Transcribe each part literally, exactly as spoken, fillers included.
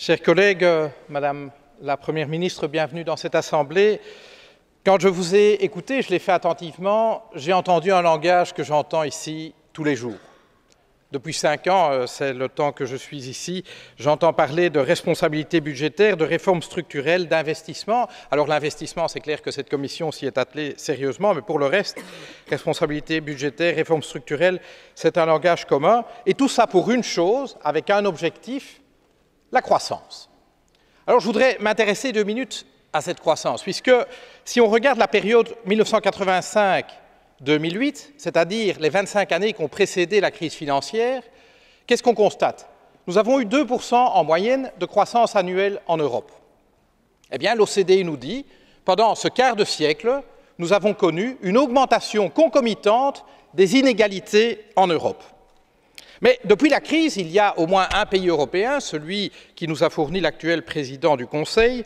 Chers collègues, euh, Madame la Première ministre, bienvenue dans cette Assemblée. Quand je vous ai écouté, je l'ai fait attentivement, j'ai entendu un langage que j'entends ici tous les jours. Depuis cinq ans, euh, c'est le temps que je suis ici, j'entends parler de responsabilité budgétaire, de réformes structurelles, d'investissement. Alors l'investissement, c'est clair que cette commission s'y est attelée sérieusement, mais pour le reste, responsabilité budgétaire, réformes structurelles, c'est un langage commun. Et tout ça pour une chose, avec un objectif, la croissance. Alors je voudrais m'intéresser deux minutes à cette croissance, puisque si on regarde la période mille neuf cent quatre-vingt-cinq deux mille huit, c'est-à-dire les vingt-cinq années qui ont précédé la crise financière, qu'est-ce qu'on constate? Nous avons eu deux pour cent en moyenne de croissance annuelle en Europe. Eh bien, l'O C D E nous dit, pendant ce quart de siècle, nous avons connu une augmentation concomitante des inégalités en Europe. Mais depuis la crise, il y a au moins un pays européen, celui qui nous a fourni l'actuel président du Conseil,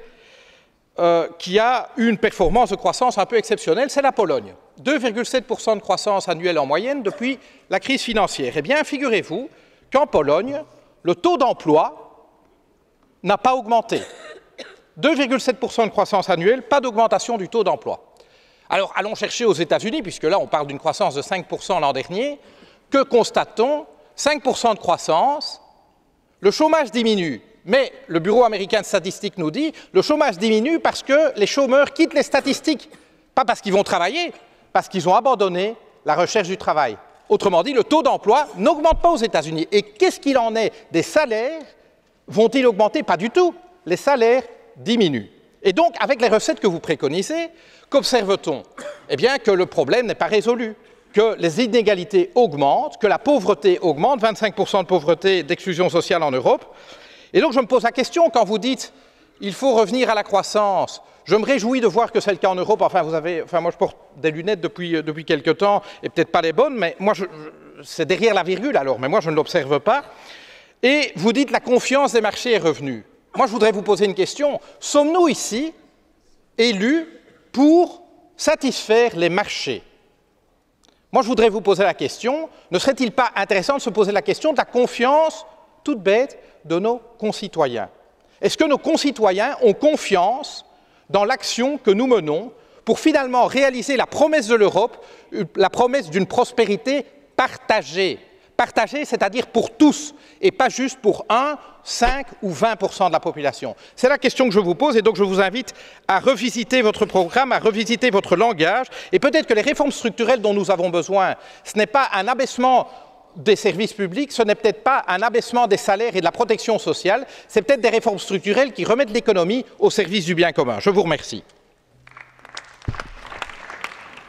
euh, qui a eu une performance de croissance un peu exceptionnelle, c'est la Pologne. deux virgule sept pour cent de croissance annuelle en moyenne depuis la crise financière. Eh bien, figurez-vous qu'en Pologne, le taux d'emploi n'a pas augmenté. deux virgule sept pour cent de croissance annuelle, pas d'augmentation du taux d'emploi. Alors, allons chercher aux États-Unis, puisque là, on parle d'une croissance de cinq pour cent l'an dernier. Que constate-t-on? cinq pour cent de croissance, le chômage diminue, mais le Bureau américain de statistiques nous dit le chômage diminue parce que les chômeurs quittent les statistiques, pas parce qu'ils vont travailler, parce qu'ils ont abandonné la recherche du travail. Autrement dit, le taux d'emploi n'augmente pas aux États-Unis. Et qu'est-ce qu'il en est des salaires? Vont-ils augmenter? Pas du tout. Les salaires diminuent. Et donc, avec les recettes que vous préconisez, qu'observe-t-on? Eh bien, que le problème n'est pas résolu, que les inégalités augmentent, que la pauvreté augmente, vingt-cinq pour cent de pauvreté, d'exclusion sociale en Europe. Et donc je me pose la question, quand vous dites « il faut revenir à la croissance », je me réjouis de voir que c'est le cas en Europe. Enfin, vous avez, enfin moi je porte des lunettes depuis, depuis quelque temps, et peut-être pas les bonnes, mais moi je, je, c'est derrière la virgule alors, mais moi je ne l'observe pas. Et vous dites « la confiance des marchés est revenue ». Moi je voudrais vous poser une question. Sommes-nous ici élus pour satisfaire les marchés? Moi, je voudrais vous poser la question, ne serait-il pas intéressant de se poser la question de la confiance, toute bête, de nos concitoyens? Est-ce que nos concitoyens ont confiance dans l'action que nous menons pour finalement réaliser la promesse de l'Europe, la promesse d'une prospérité partagée? Partagée, c'est-à-dire pour tous, et pas juste pour un, cinq ou vingt pour cent de la population. C'est la question que je vous pose, et donc je vous invite à revisiter votre programme, à revisiter votre langage, et peut-être que les réformes structurelles dont nous avons besoin, ce n'est pas un abaissement des services publics, ce n'est peut-être pas un abaissement des salaires et de la protection sociale, c'est peut-être des réformes structurelles qui remettent l'économie au service du bien commun. Je vous remercie.